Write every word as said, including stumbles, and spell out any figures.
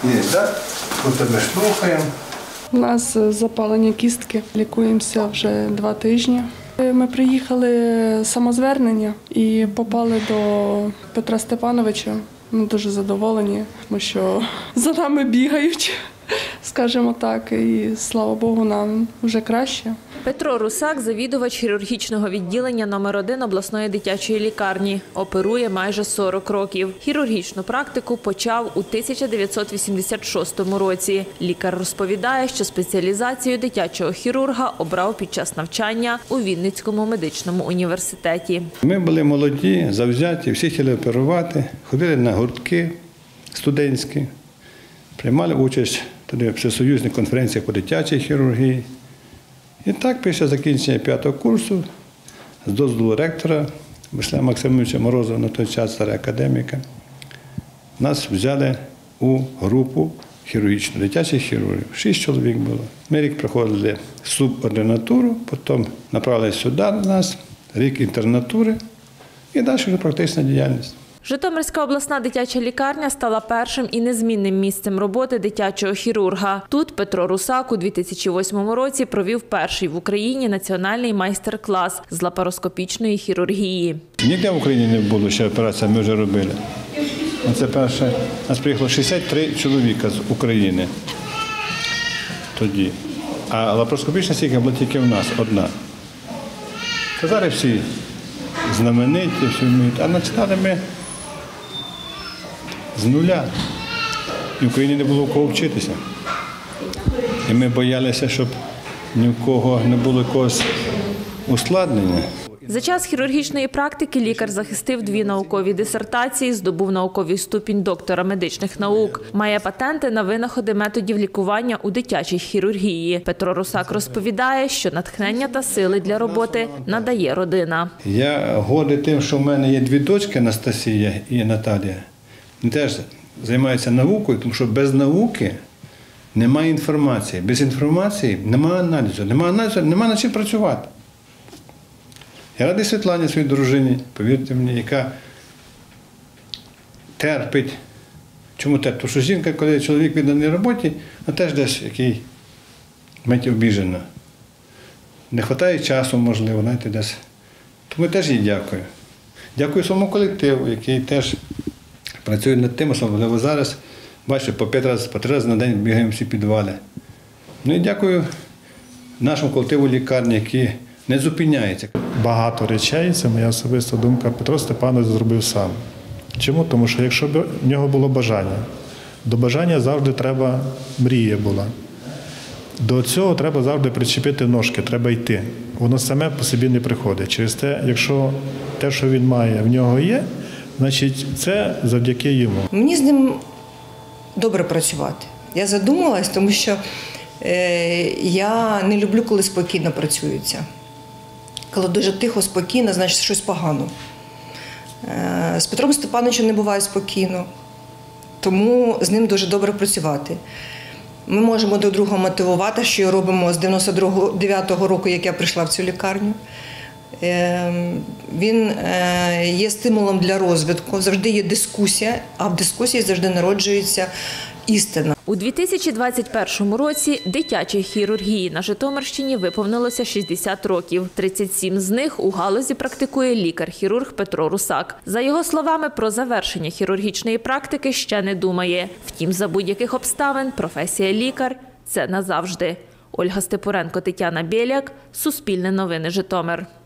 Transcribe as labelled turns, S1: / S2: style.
S1: Є, так? Тут тебе штовхаємо.
S2: У нас запалення кістки, лікуємося вже два тижні. Ми приїхали самозвернення і попали до Петра Степановича. Ми дуже задоволені, тому що за нами бігають, скажімо так, і слава Богу, нам вже краще.
S3: Петро Русак – завідувач хірургічного відділення номер один обласної дитячої лікарні. Оперує майже сорок років. Хірургічну практику почав у тисяча дев'ятсот вісімдесят шостому році. Лікар розповідає, що спеціалізацію дитячого хірурга обрав під час навчання у Вінницькому медичному університеті.
S1: Ми були молоді, завзяті, всі хотіли оперувати, ходили на гуртки студентські, приймали участь тоді в всесоюзній конференції по дитячій хірургії. І так, після закінчення п'ятого курсу, з дозволу ректора Василя Максимовича Морозова, на той час старого академіка, нас взяли у групу хірургічну, дитячих хірургів. Шість чоловік було. Ми рік проходили субординатуру, потім направили сюди на нас, рік інтернатури і далі вже практична діяльність.
S3: Житомирська обласна дитяча лікарня стала першим і незмінним місцем роботи дитячого хірурга. Тут Петро Русак у дві тисячі восьмому році провів перший в Україні національний майстер-клас з лапароскопічної хірургії.
S1: Ніде в Україні не було ще операції, ми вже робили. Це перше. У нас приїхало шістдесят три чоловіка з України тоді. А лапароскопічна стійка була тільки в нас одна. Та зараз всі знамениті, всі вміють. А починали ми з нуля. І в Україні не було в кого вчитися. І ми боялися, щоб ні в кого не було якогось ускладнення.
S3: За час хірургічної практики лікар захистив дві наукові дисертації, здобув науковий ступінь доктора медичних наук. Має патенти на винаходи методів лікування у дитячій хірургії. Петро Русак розповідає, що натхнення та сили для роботи надає родина.
S1: Я гордий тим, що в мене є дві дочки, Анастасія і Наталія. Вони теж займаються наукою, тому що без науки немає інформації. Без інформації немає аналізу. Немає аналізу, немає над чим працювати. Я радий Світлані, своїй дружині, повірте мені, яка терпить. Чому терпить? Тому що жінка, коли чоловік відданий роботі, вона теж десь який мить обіжена. Не вистачає часу, можливо, знаєте, десь. Тому я теж їй дякую. Дякую своєму колективу, який теж працює над тим, особливо зараз. Бачите, по п'ять разів, по три рази на день бігаємо всі підвали. Ну і дякую нашому колективу лікарні, який не зупиняється.
S4: Багато речей, це моя особиста думка, Петро Степанович зробив сам. Чому? Тому що якщо б в нього було бажання, до бажання завжди треба мрія була. До цього треба завжди причепити ножки, треба йти. Воно саме по собі не приходить. Через те, якщо те, що він має, в нього є, значить це завдяки йому.
S5: Мені з ним добре працювати. Я задумалась, тому що е, я не люблю, коли спокійно працюється. Коли дуже тихо, спокійно, значить щось погано. Е, з Петром Степановичем не буває спокійно, тому з ним дуже добре працювати. Ми можемо до другого мотивувати, що і робимо з дев'яносто дев'ятого року, як я прийшла в цю лікарню. Він є стимулом для розвитку, завжди є дискусія, а в дискусії завжди народжується істина.
S3: У дві тисячі двадцять першому році дитячій хірургії на Житомирщині виповнилося шістдесят років. тридцять сім з них у галузі практикує лікар-хірург Петро Русак. За його словами, про завершення хірургічної практики ще не думає. Втім, за будь-яких обставин професія лікар – це назавжди. Ольга Степуренко, Тетяна Біляк, Суспільне новини, Житомир.